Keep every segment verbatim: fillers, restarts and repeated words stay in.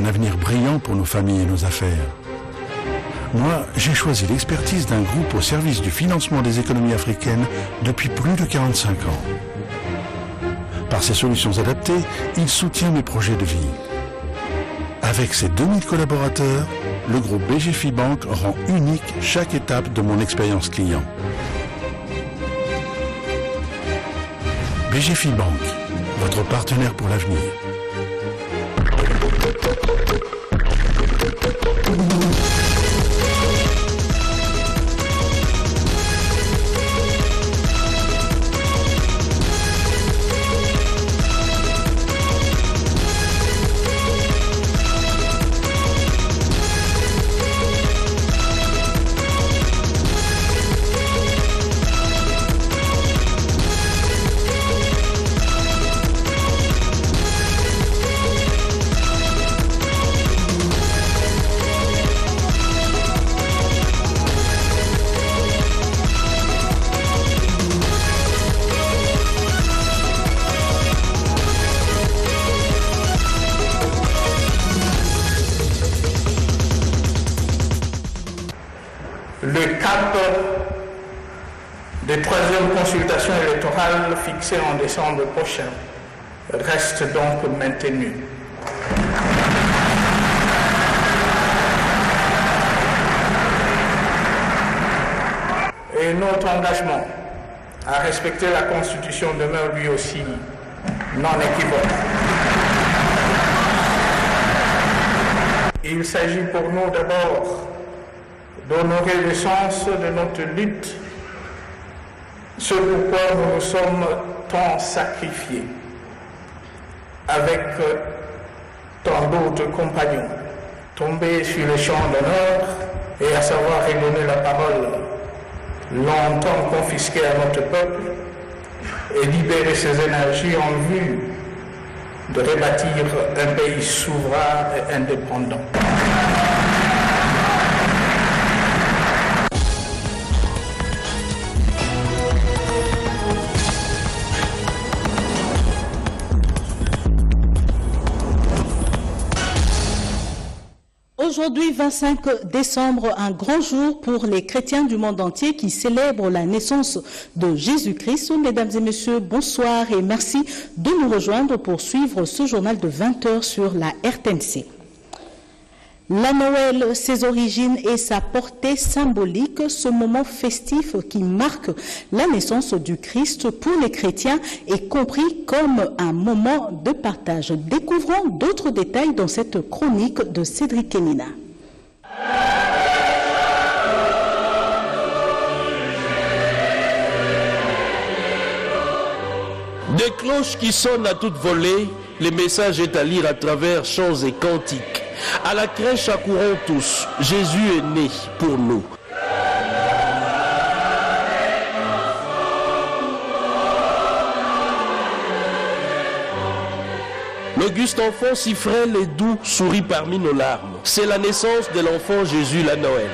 un avenir brillant pour nos familles et nos affaires. Moi, j'ai choisi l'expertise d'un groupe au service du financement des économies africaines depuis plus de quarante-cinq ans. Par ses solutions adaptées, il soutient mes projets de vie. Avec ses deux mille collaborateurs, le groupe B G F I Bank rend unique chaque étape de mon expérience client. B G F I Bank, votre partenaire pour l'avenir. Le cap des troisièmes consultations électorales fixées en décembre prochain reste donc maintenu. Et notre engagement à respecter la Constitution demeure lui aussi non équivoque. Il s'agit pour nous d'abord d'honorer le sens de notre lutte, ce pourquoi nous nous sommes tant sacrifiés, avec tant d'autres compagnons, tombés sur le champ d'honneur et à savoir redonner la parole longtemps confisquée à notre peuple et libérer ses énergies en vue de rebâtir un pays souverain et indépendant. Aujourd'hui, vingt-cinq décembre, un grand jour pour les chrétiens du monde entier qui célèbrent la naissance de Jésus-Christ. Mesdames et messieurs, bonsoir et merci de nous rejoindre pour suivre ce journal de vingt heures sur la R T N C. La Noël, ses origines et sa portée symbolique, ce moment festif qui marque la naissance du Christ pour les chrétiens est compris comme un moment de partage. Découvrons d'autres détails dans cette chronique de Cédric Kenina. Des cloches qui sonnent à toute volée, les messages est à lire à travers chants et cantiques. À la crèche accourons tous, Jésus est né pour nous. L'auguste enfant si frêle et doux sourit parmi nos larmes. C'est la naissance de l'enfant Jésus la Noël.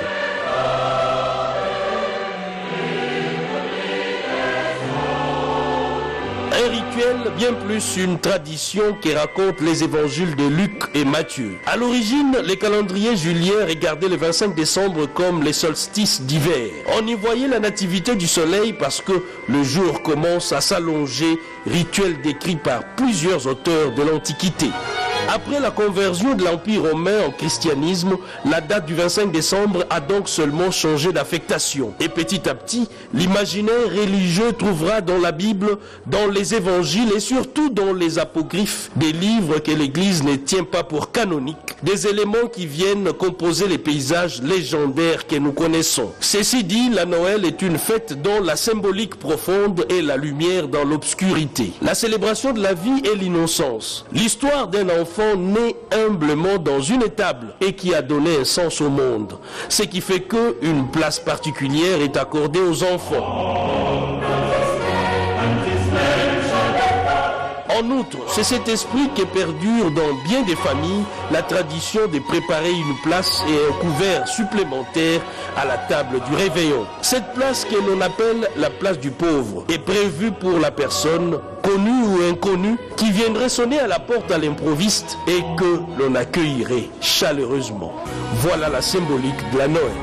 Un rituel, bien plus une tradition qui raconte les évangiles de Luc et Matthieu. À l'origine, les calendriers juliens regardaient le vingt-cinq décembre comme les solstices d'hiver. On y voyait la nativité du soleil parce que le jour commence à s'allonger, rituel décrit par plusieurs auteurs de l'Antiquité. Après la conversion de l'Empire romain en christianisme, la date du vingt-cinq décembre a donc seulement changé d'affectation. Et petit à petit, l'imaginaire religieux trouvera dans la Bible, dans les évangiles et surtout dans les apocryphes, des livres que l'Église ne tient pas pour canoniques, des éléments qui viennent composer les paysages légendaires que nous connaissons. Ceci dit, la Noël est une fête dont la symbolique profonde est la lumière dans l'obscurité. La célébration de la vie est l'innocence. L'histoire d'un enfant né humblement dans une étable et qui a donné un sens au monde. Ce qui fait qu'une place particulière est accordée aux enfants. En outre, c'est cet esprit qui perdure dans bien des familles, la tradition de préparer une place et un couvert supplémentaire à la table du réveillon. Cette place que l'on appelle la place du pauvre est prévue pour la personne, connue ou inconnue, qui viendrait sonner à la porte à l'improviste et que l'on accueillerait chaleureusement. Voilà la symbolique de la Noël.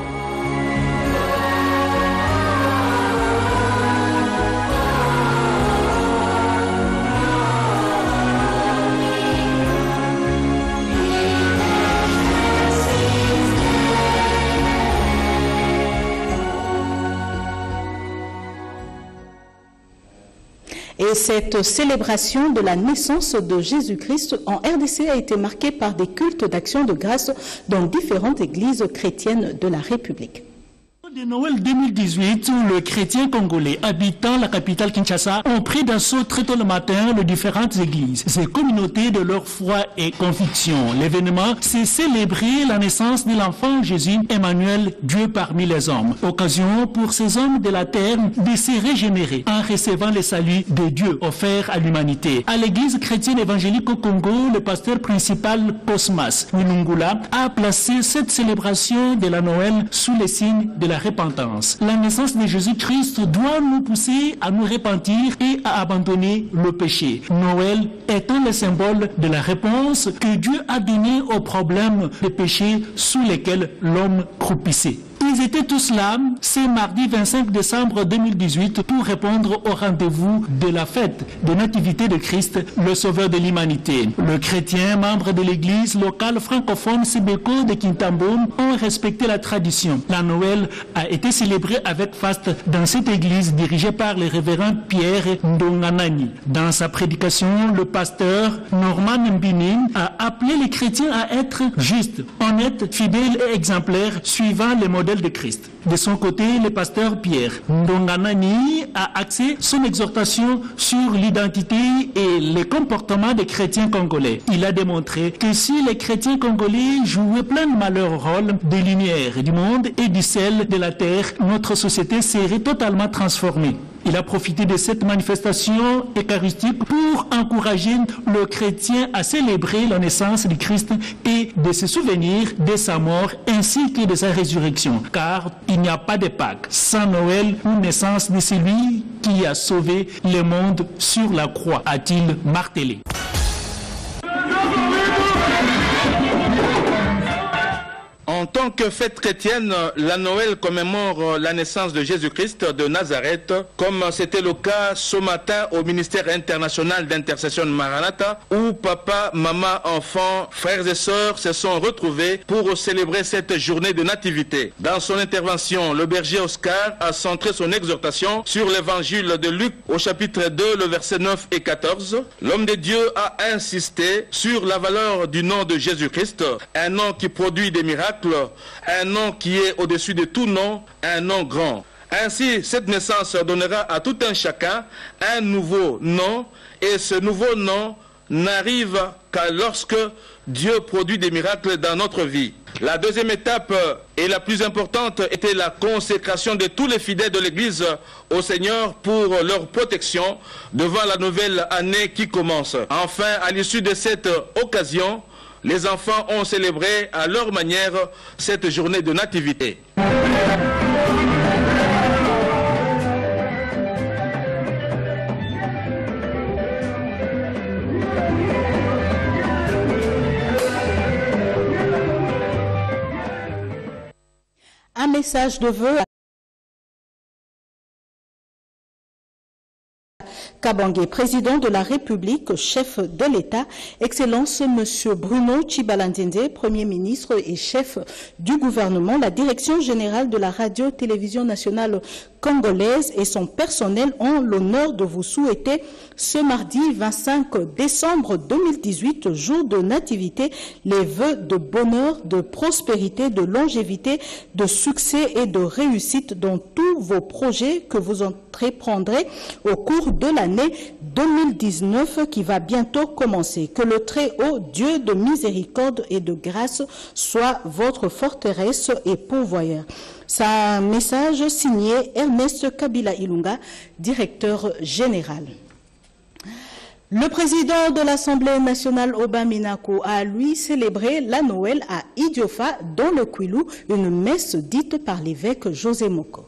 Et cette célébration de la naissance de Jésus-Christ en R D C a été marquée par des cultes d'action de grâce dans différentes églises chrétiennes de la République. De Noël deux mille dix-huit, où les chrétiens congolais habitant la capitale Kinshasa ont pris d'assaut très tôt le matin les différentes églises, ces communautés de leur foi et conviction. L'événement, c'est célébrer la naissance de l'enfant Jésus, Emmanuel, Dieu parmi les hommes. Occasion pour ces hommes de la terre de se régénérer en recevant le salut de Dieu offert à l'humanité. À l'église chrétienne évangélique au Congo, le pasteur principal Cosmas Winungula a placé cette célébration de la Noël sous les signes de la repentance. La naissance de Jésus-Christ doit nous pousser à nous repentir et à abandonner le péché. Noël étant le symbole de la réponse que Dieu a donnée aux problèmes de péché sous lesquels l'homme croupissait. Ils étaient tous là ce mardi vingt-cinq décembre deux mille dix-huit pour répondre au rendez-vous de la fête de nativité de Christ, le sauveur de l'humanité. Le chrétien, membre de l'église locale francophone Sibeko de Kintambo, ont respecté la tradition. La Noël a été célébrée avec faste dans cette église dirigée par le révérend Pierre Ndonganani. Dans sa prédication, le pasteur Norman Mbini a appelé les chrétiens à être justes, honnêtes, fidèles et exemplaires suivant les modèles de Christ. De son côté, le pasteur Pierre Ndonganani a axé son exhortation sur l'identité et le comportement des chrétiens congolais. Il a démontré que si les chrétiens congolais jouaient pleinement leur rôle de lumière du monde et du sel de la terre, notre société serait totalement transformée. Il a profité de cette manifestation eucharistique pour encourager le chrétien à célébrer la naissance du Christ et de se souvenir de sa mort ainsi que de sa résurrection. Car il n'y a pas de Pâques sans Noël ou naissance de celui qui a sauvé le monde sur la croix, a-t-il martelé. En tant que fête chrétienne, la Noël commémore la naissance de Jésus-Christ de Nazareth, comme c'était le cas ce matin au ministère international d'intercession de Maranatha, où papa, maman, enfants, frères et sœurs se sont retrouvés pour célébrer cette journée de nativité. Dans son intervention, le berger Oscar a centré son exhortation sur l'évangile de Luc au chapitre deux, le verset neuf et quatorze. L'homme de Dieu a insisté sur la valeur du nom de Jésus-Christ, un nom qui produit des miracles, un nom qui est au-dessus de tout nom, un nom grand. Ainsi, cette naissance donnera à tout un chacun un nouveau nom, et ce nouveau nom n'arrive qu'à lorsque Dieu produit des miracles dans notre vie. La deuxième étape et la plus importante était la consécration de tous les fidèles de l'Église au Seigneur pour leur protection devant la nouvelle année qui commence. Enfin, à l'issue de cette occasion, les enfants ont célébré à leur manière cette journée de nativité. Un message de vœux. Kabangé, président de la République, chef de l'État, Excellence Monsieur Bruno Chibalandende, Premier ministre et chef du gouvernement, la Direction générale de la radio-télévision nationale congolaise et son personnel ont l'honneur de vous souhaiter ce mardi vingt-cinq décembre deux mille dix-huit, jour de nativité, les vœux de bonheur, de prospérité, de longévité, de succès et de réussite dans tous vos projets que vous entreprendrez au cours de l'année deux mille dix-neuf qui va bientôt commencer. Que le Très-Haut Dieu de miséricorde et de grâce soit votre forteresse et pourvoyeur. C'est un message signé Ernest Kabila Ilunga, directeur général. Le président de l'Assemblée nationale, Oba Minako, a lui célébré la Noël à Idiofa, dans le Kwilu, une messe dite par l'évêque José Moko.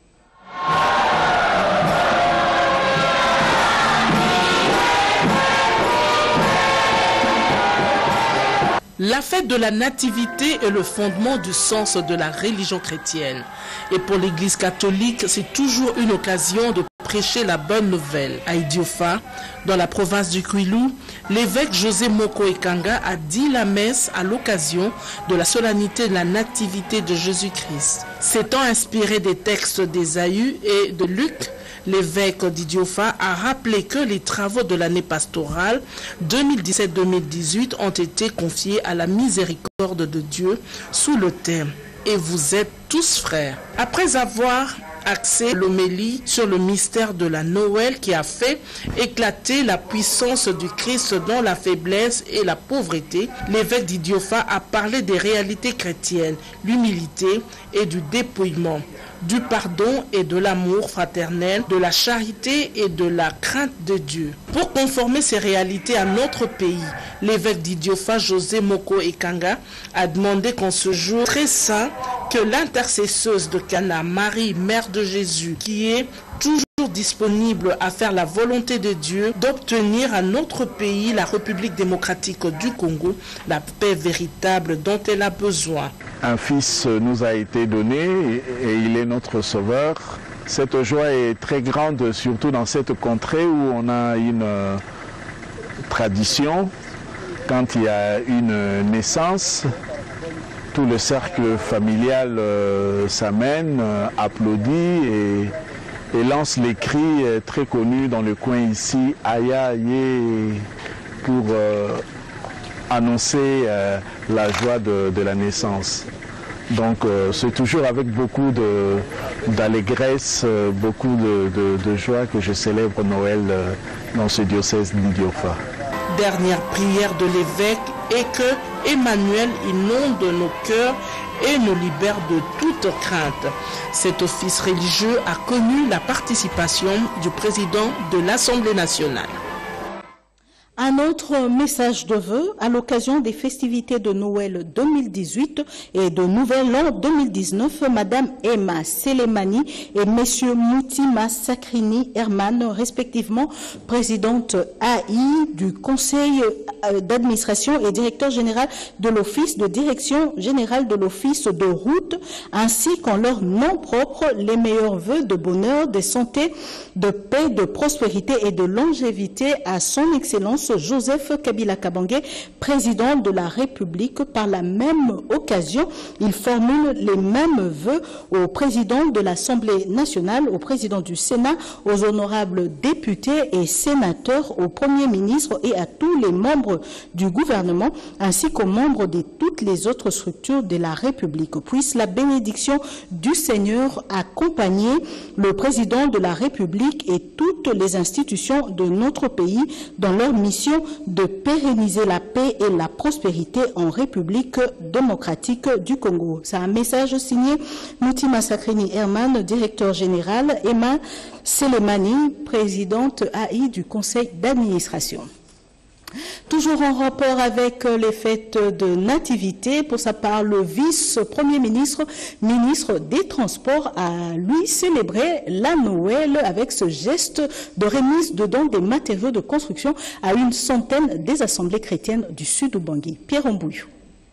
La fête de la nativité est le fondement du sens de la religion chrétienne. Et pour l'Église catholique, c'est toujours une occasion de prêcher la bonne nouvelle. À Idiofa, dans la province du Kwilu, l'évêque José Moko Ekanga a dit la messe à l'occasion de la solennité de la nativité de Jésus-Christ. S'étant inspiré des textes d'Ésaü et de Luc, l'évêque d'Idiofa a rappelé que les travaux de l'année pastorale deux mille dix-sept deux mille dix-huit ont été confiés à la miséricorde de Dieu sous le thème « Et vous êtes tous frères ». Après avoir axé l'homélie sur le mystère de la Noël qui a fait éclater la puissance du Christ dans la faiblesse et la pauvreté, l'évêque d'Idiofa a parlé des réalités chrétiennes, l'humilité et du dépouillement, du pardon et de l'amour fraternel, de la charité et de la crainte de Dieu. Pour conformer ces réalités à notre pays, l'évêque d'Idiofa, José Moko Ekanga, a demandé qu'en ce jour très saint, que l'intercesseuse de Cana, Marie, mère de Jésus, qui est toujours disponible à faire la volonté de Dieu, d'obtenir à notre pays, la République démocratique du Congo, la paix véritable dont elle a besoin. Un fils nous a été donné et il est notre sauveur. Cette joie est très grande, surtout dans cette contrée où on a une tradition. Quand il y a une naissance, tout le cercle familial euh, s'amène, euh, applaudit et, et lance les cris euh, très connus dans le coin ici, Aya Ye, pour euh, annoncer euh, la joie de, de la naissance. Donc euh, c'est toujours avec beaucoup d'allégresse, euh, beaucoup de, de, de joie que je célèbre Noël euh, dans ce diocèse d'Idiofa. Dernière prière de l'évêque est que Emmanuel inonde nos cœurs et nous libère de toute crainte. Cet office religieux a connu la participation du président de l'Assemblée nationale. Un autre message de vœux à l'occasion des festivités de Noël deux mille dix-huit et de Nouvel An deux mille dix-neuf, Madame Emma Selemani et Monsieur Moutima Sakrini Herman, respectivement présidente A I du Conseil d'administration et directeur général de l'Office de direction générale de l'Office de route, ainsi qu'en leur nom propre, les meilleurs vœux de bonheur, de santé, de paix, de prospérité et de longévité à son Excellence Joseph Kabila Kabange, président de la République. Par la même occasion, il formule les mêmes vœux au président de l'Assemblée nationale, au président du Sénat, aux honorables députés et sénateurs, au Premier ministre et à tous les membres du gouvernement, ainsi qu'aux membres de toutes les autres structures de la République. Puisse la bénédiction du Seigneur accompagner le président de la République et toutes les institutions de notre pays dans leur mission de pérenniser la paix et la prospérité en République démocratique du Congo. C'est un message signé Moutima Sakrini Herman, directeur général, Emma Selemani, présidente A I du Conseil d'administration. Toujours en rapport avec les fêtes de nativité, pour sa part, le vice-premier ministre, ministre des Transports, a lui célébré la Noël avec ce geste de remise de dons des matériaux de construction à une centaine des assemblées chrétiennes du sud Ubangui. Pierre Ombouillou.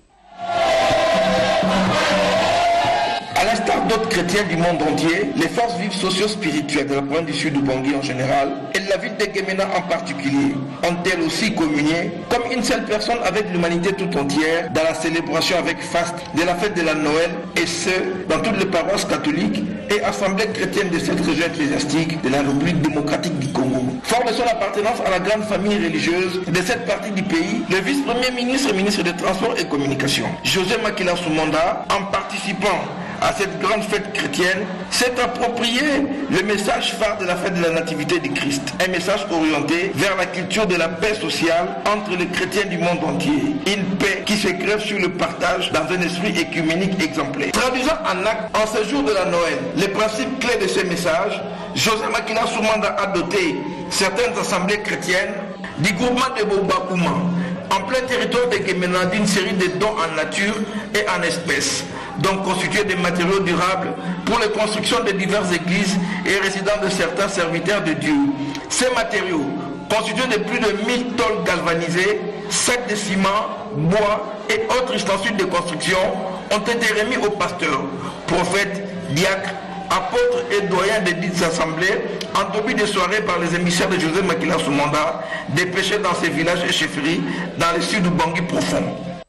À l'instar d'autres chrétiens du monde entier, les forces vives socio-spirituelles de la province du sud Ubangui en général et de la ville de Gemena en particulier ont-elles aussi communié comme une seule personne avec l'humanité tout entière dans la célébration avec faste de la fête de la Noël, et ce, dans toutes les paroisses catholiques et assemblées chrétiennes de cette région ecclésiastique de la République démocratique du Congo. Fort de son appartenance à la grande famille religieuse de cette partie du pays, le vice-premier ministre et ministre des Transports et Communications, José Makila Soumanda, en participant à cette grande fête chrétienne, s'est approprié le message phare de la fête de la Nativité du Christ. Un message orienté vers la culture de la paix sociale entre les chrétiens du monde entier. Une paix qui se grève sur le partage dans un esprit écuménique exemplaire. Traduisant en acte, en ce jour de la Noël, les principes clés de ce message, José Makila Soumanda a doté certaines assemblées chrétiennes du groupement de Bobakouma, en plein territoire de Guémena, d'une série de dons en nature et en espèces, donc constitués de matériaux durables pour la construction de diverses églises et résidents de certains serviteurs de Dieu. Ces matériaux, constitués de plus de mille tonnes galvanisées, sacs de ciment, bois et autres ustensiles de construction, ont été remis aux pasteurs, prophètes, diacres, apôtres et doyens des dites assemblées en début de soirée par les émissaires de José Makila Soumanda, dépêchés dans ces villages et chefferies dans le sud du Bangui profond.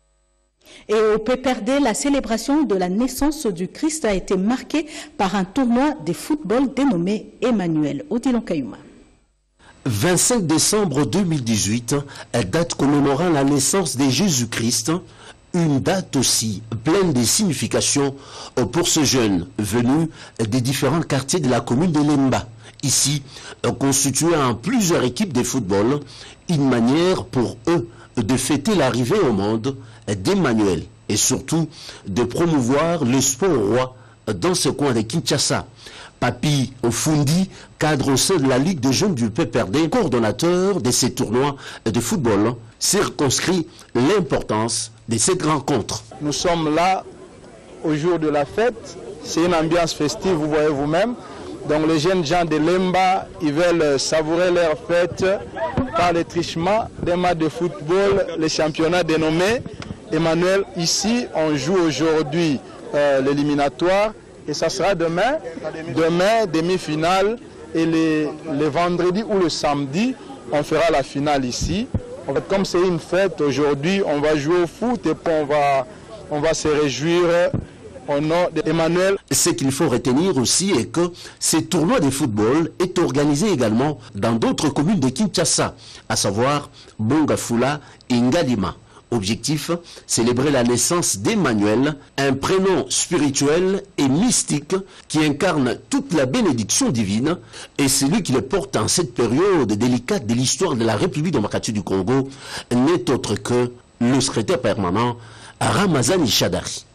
Et au P P R D, la célébration de la naissance du Christ a été marquée par un tournoi de football dénommé Emmanuel. Odilon Kayuma. vingt-cinq décembre deux mille dix-huit, date commémorant la naissance de Jésus-Christ, une date aussi pleine de significations pour ce jeune venu des différents quartiers de la commune de Lemba. Ici, constitué en plusieurs équipes de football, une manière pour eux de fêter l'arrivée au monde d'Emmanuel et surtout de promouvoir le sport roi dans ce coin de Kinshasa. Papi Ofundi, cadre au sein de la Ligue des jeunes du P P R D, coordonnateur de ces tournois de football, circonscrit l'importance de cette rencontre. Nous sommes là au jour de la fête, c'est une ambiance festive, vous voyez vous-même. Donc les jeunes gens de Lemba, ils veulent savourer leur fête par le trichement des matchs de football, les championnats dénommés Emmanuel. Ici, on joue aujourd'hui euh, l'éliminatoire. Et ça sera demain, demain, demi-finale, et les, les vendredis ou le samedi, on fera la finale ici. En fait, comme c'est une fête, aujourd'hui, on va jouer au foot et puis on va, on va se réjouir au nom d'Emmanuel. Ce qu'il faut retenir aussi est que ce tournoi de football est organisé également dans d'autres communes de Kinshasa, à savoir Bongafula et Ngalima. Objectif, célébrer la naissance d'Emmanuel, un prénom spirituel et mystique qui incarne toute la bénédiction divine, et celui qui le porte en cette période délicate de l'histoire de la République démocratique du Congo n'est autre que le secrétaire permanent Ramazani Chadari.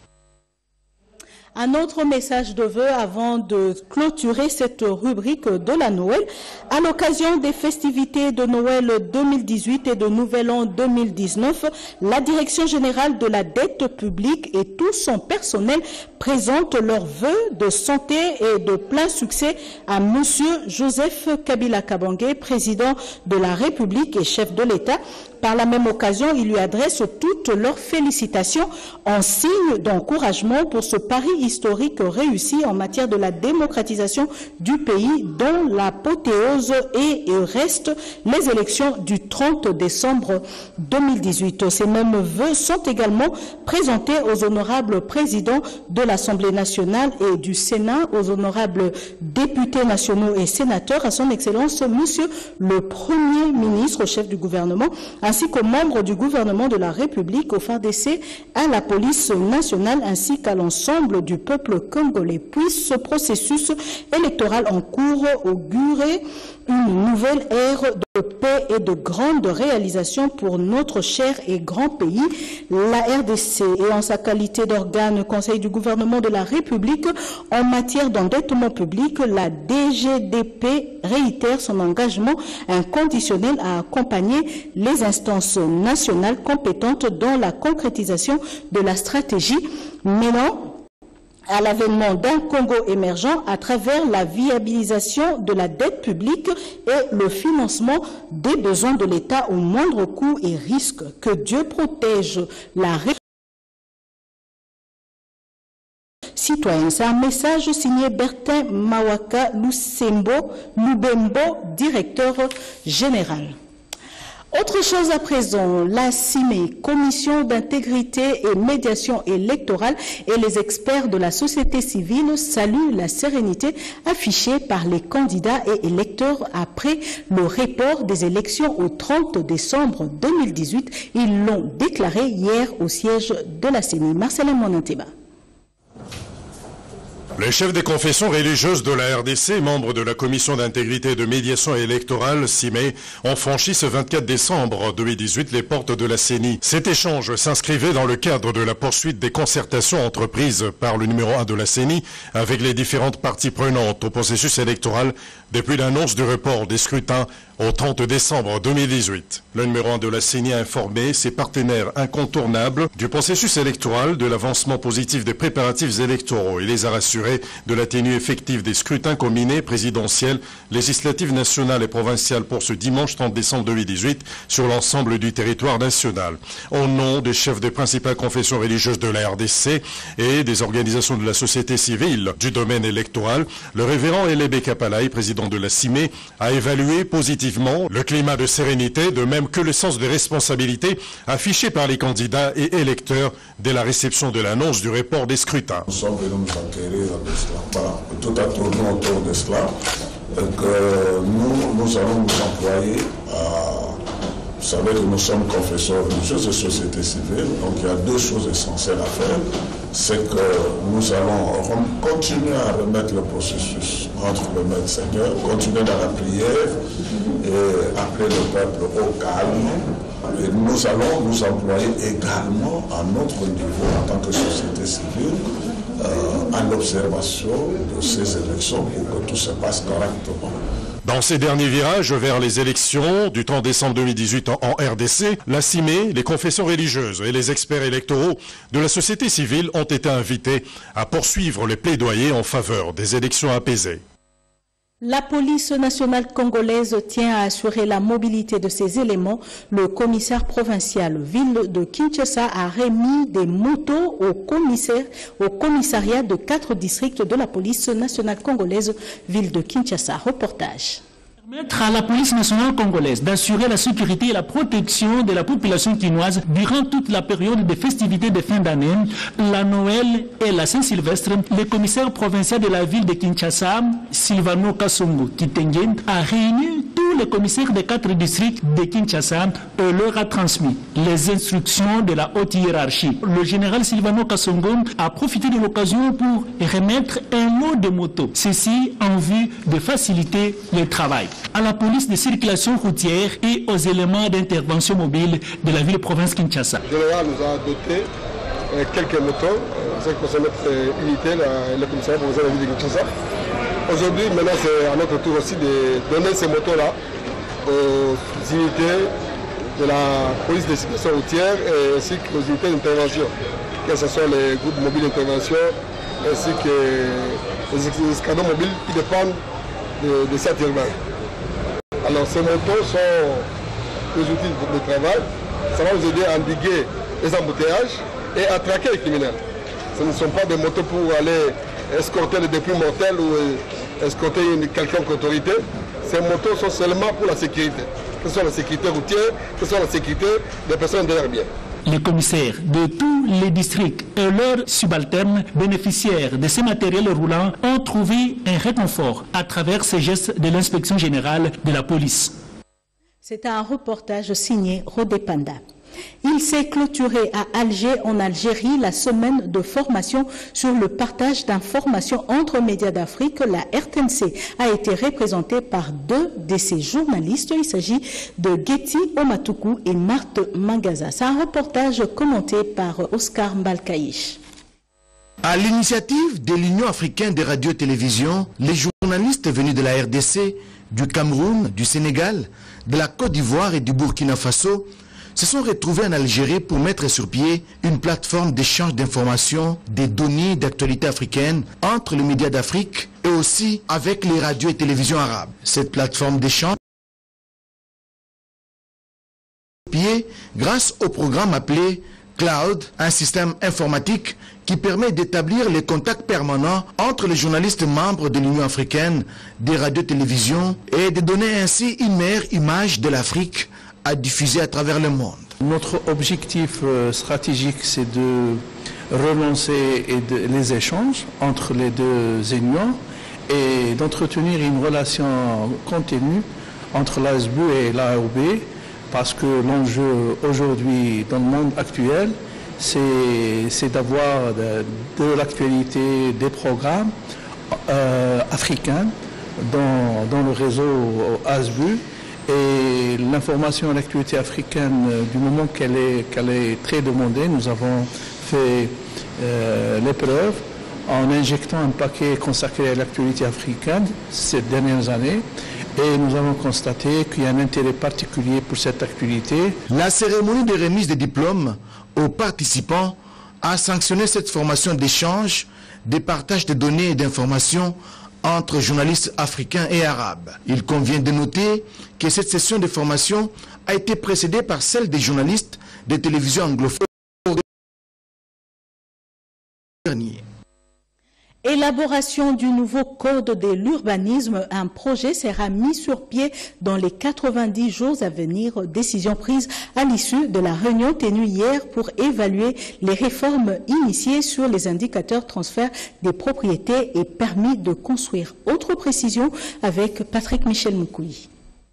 Un autre message de vœux avant de clôturer cette rubrique de la Noël. À l'occasion des festivités de Noël deux mille dix-huit et de Nouvel An deux mille dix-neuf, la Direction générale de la dette publique et tout son personnel présentent leurs vœux de santé et de plein succès à Monsieur Joseph Kabila Kabange, président de la République et chef de l'État. Par la même occasion, il lui adresse toutes leurs félicitations en signe d'encouragement pour ce pari historique réussi en matière de la démocratisation du pays, dont l'apothéose et reste les élections du trente décembre deux mille dix-huit. Ces mêmes vœux sont également présentés aux honorables présidents de l'Assemblée nationale et du Sénat, aux honorables députés nationaux et sénateurs, à son Excellence Monsieur le Premier ministre, chef du gouvernement, ainsi qu'aux membres du gouvernement de la République, au F A R D C, à la police nationale, ainsi qu'à l'ensemble du peuple congolais. Puisse ce processus électoral en cours augurer une nouvelle ère de paix et de grandes réalisations pour notre cher et grand pays, la R D C, et en sa qualité d'organe conseil du gouvernement de la République en matière d'endettement public, la D G D P réitère son engagement inconditionnel à accompagner les instances nationales compétentes dans la concrétisation de la stratégie menant à l'avènement d'un Congo émergent à travers la viabilisation de la dette publique et le financement des besoins de l'État au moindre coût et risque. Que Dieu protège la République citoyenne. C'est un message signé Bertin Mawaka Lusembo Lubembo, directeur général. Autre chose à présent, la C I M E, Commission d'intégrité et médiation électorale, et les experts de la société civile saluent la sérénité affichée par les candidats et électeurs après le report des élections au trente décembre deux mille dix-huit. Ils l'ont déclaré hier au siège de la C E N I. Marcelin Monanteba. Les chefs des confessions religieuses de la R D C, membres de la Commission d'intégrité et de médiation électorale, C I M E, ont franchi ce vingt-quatre décembre deux mille dix-huit les portes de la C E N I. Cet échange s'inscrivait dans le cadre de la poursuite des concertations entreprises par le numéro un de la C E N I avec les différentes parties prenantes au processus électoral depuis l'annonce du report des scrutins au trente décembre deux mille dix-huit. Le numéro un de la C E N I a informé ses partenaires incontournables du processus électoral, de l'avancement positif des préparatifs électoraux. Il les a rassurés de la tenue effective des scrutins combinés présidentiels, législatives nationales et provinciales pour ce dimanche trente décembre deux mille dix-huit sur l'ensemble du territoire national. Au nom des chefs des principales confessions religieuses de la R D C et des organisations de la société civile du domaine électoral, le révérend Elebe Kapalaï, président de la C I M E, a évalué positivement le climat de sérénité, de même que le sens de responsabilité affiché par les candidats et électeurs dès la réception de l'annonce du report des scrutins. Nous sommes venus nous enquérir de cela. Voilà, tout a tourné autour de cela. Que nous, nous allons nous employer à... Vous savez que nous sommes confesseurs religieuses et société civile, donc il y a deux choses essentielles à faire. C'est que nous allons continuer à remettre le processus entre le maître Seigneur, continuer dans la prière et appeler le peuple au calme. Et nous allons nous employer également à notre niveau en tant que société civile euh, à l'observation de ces élections pour que tout se passe correctement. Dans ces derniers virages vers les élections du trente décembre deux mille dix-huit en R D C, la C I M E, les confessions religieuses et les experts électoraux de la société civile ont été invités à poursuivre les plaidoyers en faveur des élections apaisées. La police nationale congolaise tient à assurer la mobilité de ces éléments. Le commissaire provincial ville de Kinshasa a remis des motos au, commissaire, au commissariat de quatre districts de la police nationale congolaise ville de Kinshasa. Reportage. Permettre à la police nationale congolaise d'assurer la sécurité et la protection de la population quinoise durant toute la période des festivités de fin d'année, la Noël et la Saint-Sylvestre, le commissaire provincial de la ville de Kinshasa, Silvano Kasongo Kitengen, a réuni tous les commissaires des quatre districts de Kinshasa et leur a transmis les instructions de la haute hiérarchie. Le général Silvano Kasongo a profité de l'occasion pour remettre un lot de motos, ceci en vue de faciliter le travail à la police de circulation routière et aux éléments d'intervention mobile de la ville-province Kinshasa. Le général nous a doté euh, quelques motos, c'est pour notre euh, unité, la, le commissariat provincial de la ville de Kinshasa. Aujourd'hui, maintenant, c'est à notre tour aussi de donner ces motos-là aux unités de la police de circulation routière et ainsi qu'aux unités d'intervention, que ce soit les groupes mobiles d'intervention ainsi que les escadrons mobiles qui dépendent de, de cette urbaine. Alors ces motos sont des outils de travail, ça va nous aider à endiguer les embouteillages et à traquer les criminels. Ce ne sont pas des motos pour aller escorter les dépôts mortels ou escorter une quelconque autorité. Ces motos sont seulement pour la sécurité, que ce soit la sécurité routière, que ce soit la sécurité des personnes de leur bien. Les commissaires de tous les districts et leurs subalternes bénéficiaires de ces matériels roulants ont trouvé un réconfort à travers ces gestes de l'inspection générale de la police. C'est un reportage signé Rodé Panda. Il s'est clôturé à Alger, en Algérie, la semaine de formation sur le partage d'informations entre médias d'Afrique. La R T N C a été représentée par deux de ses journalistes. Il s'agit de Getty Omatuku et Marthe Mangaza. C'est un reportage commenté par Oscar Mbalkaïch. À l'initiative de l'Union africaine des radios et télévisions, les journalistes venus de la R D C, du Cameroun, du Sénégal, de la Côte d'Ivoire et du Burkina Faso se sont retrouvés en Algérie pour mettre sur pied une plateforme d'échange d'informations, des données d'actualité africaine entre les médias d'Afrique et aussi avec les radios et télévisions arabes. Cette plateforme d'échange est pied grâce au programme appelé Cloud, un système informatique qui permet d'établir les contacts permanents entre les journalistes membres de l'Union africaine, des radios et télévisions et de donner ainsi une meilleure image de l'Afrique à diffuser à travers le monde. Notre objectif euh, stratégique, c'est de relancer et de, les échanges entre les deux unions et d'entretenir une relation continue entre l'A S B U et l'A O B, parce que l'enjeu aujourd'hui dans le monde actuel, c'est d'avoir de, de l'actualité des programmes euh, africains dans, dans le réseau A S B U. Et l'information et l'actualité africaine, du moment qu'elle est, qu'elle est très demandée, nous avons fait euh, l'épreuve en injectant un paquet consacré à l'actualité africaine ces dernières années. Et nous avons constaté qu'il y a un intérêt particulier pour cette activité. La cérémonie de remise des diplômes aux participants a sanctionné cette formation d'échange, de partage de données et d'informations entre journalistes africains et arabes. Il convient de noter que cette session de formation a été précédée par celle des journalistes des télévisions anglophones. Élaboration du nouveau code de l'urbanisme, un projet sera mis sur pied dans les quatre-vingt-dix jours à venir. Décision prise à l'issue de la réunion tenue hier pour évaluer les réformes initiées sur les indicateurs transfert des propriétés et permis de construire. Autre précision avec Patrick Michel Moukoui.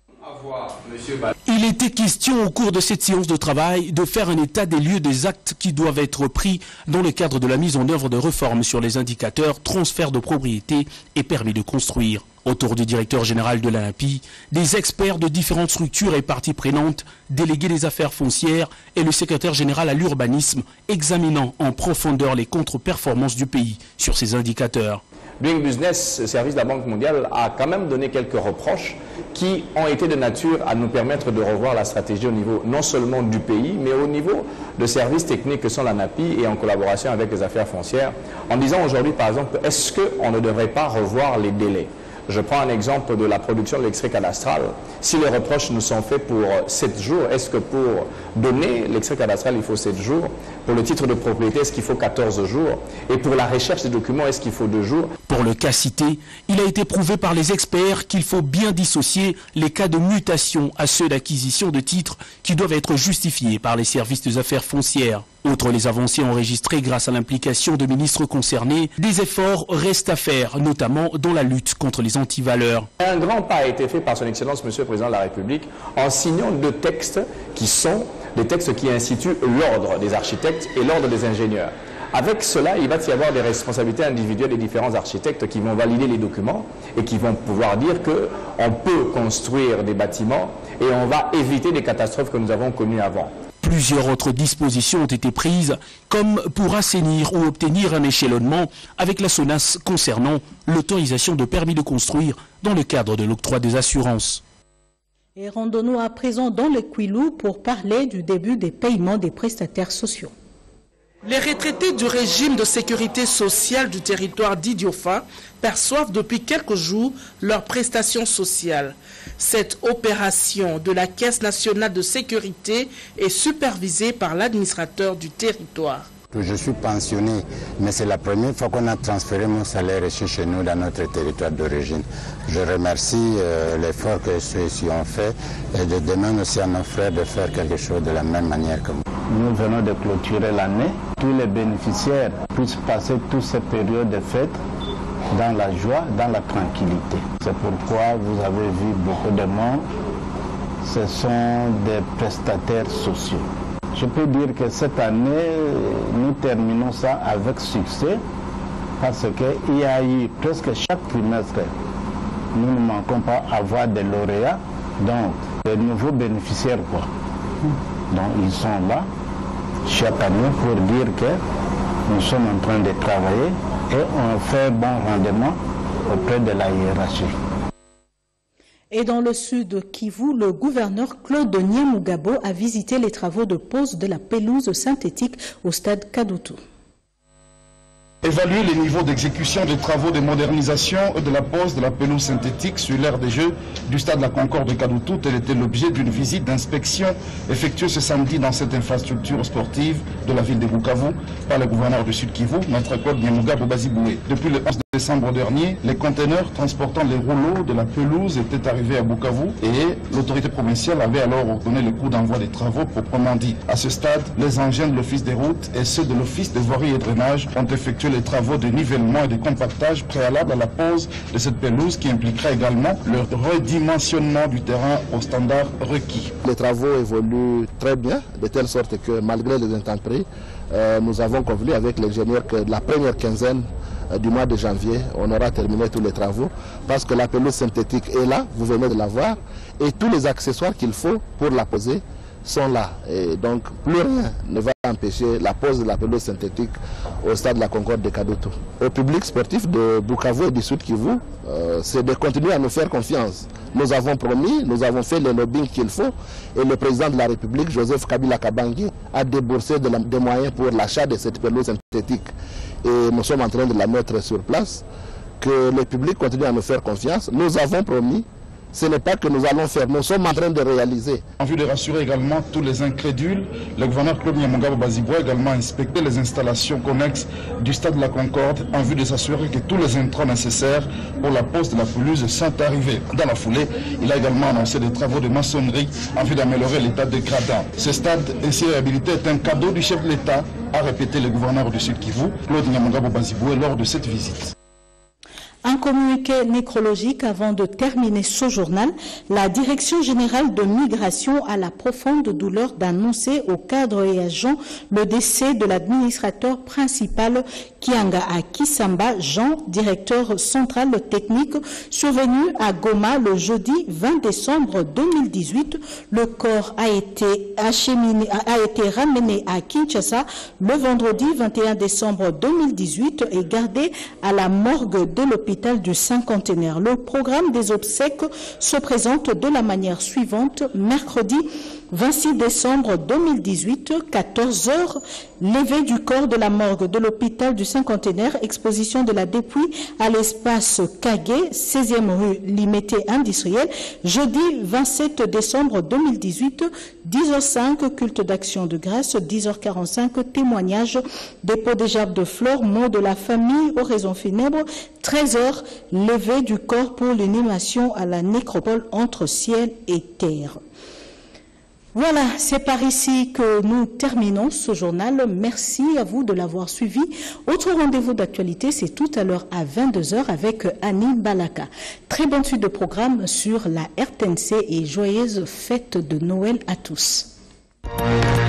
Il était question au cours de cette séance de travail de faire un état des lieux des actes qui doivent être pris dans le cadre de la mise en œuvre de réformes sur les indicateurs transfert de propriété et permis de construire. Autour du directeur général de l'ANAPI, des experts de différentes structures et parties prenantes, délégués des affaires foncières et le secrétaire général à l'urbanisme, examinant en profondeur les contre-performances du pays sur ces indicateurs. Doing Business, service de la Banque mondiale, a quand même donné quelques reproches qui ont été de nature à nous permettre de revoir la stratégie au niveau non seulement du pays, mais au niveau de services techniques que sont l'ANAPI et en collaboration avec les affaires foncières, en disant aujourd'hui par exemple, est-ce qu'on ne devrait pas revoir les délais? Je prends un exemple de la production de l'extrait cadastral. Si les reproches nous sont faits pour sept jours, est-ce que pour donner l'extrait cadastral, il faut sept jours? Pour le titre de propriété, est-ce qu'il faut quatorze jours? Et pour la recherche des documents, est-ce qu'il faut deux jours? Pour le cas cité, il a été prouvé par les experts qu'il faut bien dissocier les cas de mutation à ceux d'acquisition de titres qui doivent être justifiés par les services des affaires foncières. Outre les avancées enregistrées grâce à l'implication de ministres concernés, des efforts restent à faire, notamment dans la lutte contre les antivaleurs. Un grand pas a été fait par son Excellence Monsieur le Président de la République en signant deux textes qui sont des textes qui instituent l'ordre des architectes et l'ordre des ingénieurs. Avec cela, il va y avoir des responsabilités individuelles des différents architectes qui vont valider les documents et qui vont pouvoir dire qu'on peut construire des bâtiments et on va éviter des catastrophes que nous avons connues avant. Plusieurs autres dispositions ont été prises, comme pour assainir ou obtenir un échelonnement avec la SONAS concernant l'autorisation de permis de construire dans le cadre de l'octroi des assurances. Et rendons-nous à présent dans le Kwilu pour parler du début des paiements des prestataires sociaux. Les retraités du régime de sécurité sociale du territoire d'Idiofa perçoivent depuis quelques jours leurs prestations sociales. Cette opération de la Caisse nationale de sécurité est supervisée par l'administrateur du territoire. Je suis pensionné, mais c'est la première fois qu'on a transféré mon salaire ici chez nous dans notre territoire d'origine. Je remercie euh, l'effort que ceux-ci ont fait et je demande aussi à nos frères de faire quelque chose de la même manière que moi. Nous venons de clôturer l'année. Tous les bénéficiaires puissent passer toute cette période de fête dans la joie, dans la tranquillité. C'est pourquoi vous avez vu beaucoup de monde. Ce sont des prestataires sociaux. Je peux dire que cette année, nous terminons ça avec succès parce qu'il y a eu presque chaque trimestre, nous ne manquons pas à avoir des lauréats, donc des nouveaux bénéficiaires quoi. Donc ils sont là chaque année pour dire que nous sommes en train de travailler et on fait un bon rendement auprès de la hiérarchie. Et dans le sud Kivu, le gouverneur Claude Niemugabo a visité les travaux de pose de la pelouse synthétique au stade Kadutu. Évaluer les niveaux d'exécution des travaux de modernisation et de la pose de la pelouse synthétique sur l'aire des Jeux du stade de la Concorde de Kadutu, tel était l'objet d'une visite d'inspection effectuée ce samedi dans cette infrastructure sportive de la ville de Bukavu par le gouverneur du Sud Kivu, Maître Claude Niemugabo Baziboué. Depuis le onze décembre dernier, les conteneurs transportant les rouleaux de la pelouse étaient arrivés à Bukavu et l'autorité provinciale avait alors ordonné le coup d'envoi des travaux proprement dit. À ce stade, les engins de l'Office des routes et ceux de l'Office des voiries et drainage ont effectué les travaux de nivellement et de compactage préalables à la pose de cette pelouse qui impliquera également le redimensionnement du terrain au standard requis. Les travaux évoluent très bien, de telle sorte que malgré les intempéries, euh, nous avons convenu avec l'ingénieur que la première quinzaine euh, du mois de janvier, on aura terminé tous les travaux parce que la pelouse synthétique est là, vous venez de la voir, et tous les accessoires qu'il faut pour la poser sont là. Et donc, plus rien ne va empêcher la pose de la pelouse synthétique au stade de la Concorde de Kadutu. Au public sportif de Bukavu et du Sud Kivu, euh, c'est de continuer à nous faire confiance. Nous avons promis, nous avons fait le lobbying qu'il faut et le président de la République, Joseph Kabila Kabangi, a déboursé de la, des moyens pour l'achat de cette pelouse synthétique. Et nous sommes en train de la mettre sur place. Que le public continue à nous faire confiance. Nous avons promis. Ce n'est pas que nous allons faire, nous sommes en train de réaliser. En vue de rassurer également tous les incrédules, le gouverneur Claude Nyamugabo Baziboué a également inspecté les installations connexes du stade de la Concorde en vue de s'assurer que tous les intrants nécessaires pour la pose de la pelouse sont arrivés. Dans la foulée, il a également annoncé des travaux de maçonnerie en vue d'améliorer l'état des gradins. Ce stade ainsi réhabilité est un cadeau du chef de l'État, a répété le gouverneur du Sud Kivu, Claude Nyamugabo Baziboué, lors de cette visite. Un communiqué nécrologique avant de terminer ce journal, la Direction générale de migration a la profonde douleur d'annoncer aux cadres et agents le décès de l'administrateur principal Kianga Akisamba Jean, directeur central technique, survenu à Goma le jeudi vingt décembre deux mille dix-huit. Le corps a été, acheminé, a été ramené à Kinshasa le vendredi vingt et un décembre deux mille dix-huit et gardé à la morgue de l'hôpital du cinquantenaire. Le programme des obsèques se présente de la manière suivante. Mercredi vingt-six décembre deux mille dix-huit, quatorze heures, levée du corps de la morgue de l'hôpital du cinquantenaire, exposition de la dépouille à l'espace Kagé, seizième rue Limité Industrielle. Jeudi vingt-sept décembre deux mille dix-huit, dix heures cinq, culte d'action de grâce, dix heures quarante-cinq, témoignage, dépôt des gerbes de fleurs, mot de la famille, oraison funèbre, treize heures, levée du corps pour l'inhumation à la nécropole entre ciel et terre. Voilà, c'est par ici que nous terminons ce journal. Merci à vous de l'avoir suivi. Autre rendez-vous d'actualité, c'est tout à l'heure à vingt-deux heures avec Annie Balaka. Très bonne suite de programme sur la R T N C et joyeuse fête de Noël à tous.